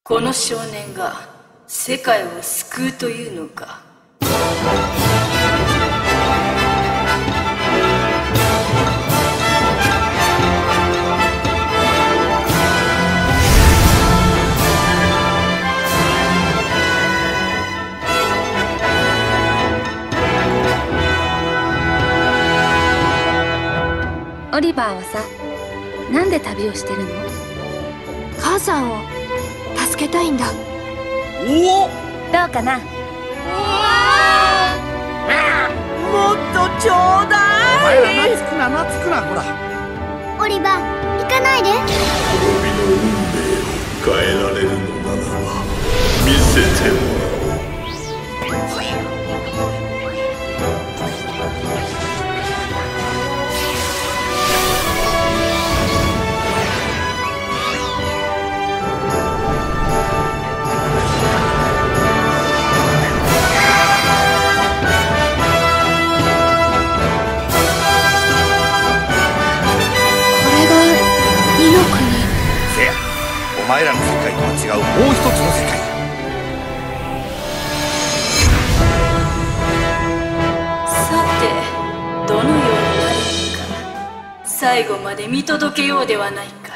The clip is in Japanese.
この少年が世界を救うというのか。 オリバーはさ、なんで旅をしてるの？ 母さんを助けたいんだ。 おお、 どうかな？ もっとちょうだい。お前ら懐くな懐くな。ほら、 オリバー、行かないで。 滅びの運命を変えられるのならば見せてもらおう。 せや、お前らの世界とは違うもう一つの世界。 さて、どのようになるのか、最後まで見届けようではないか。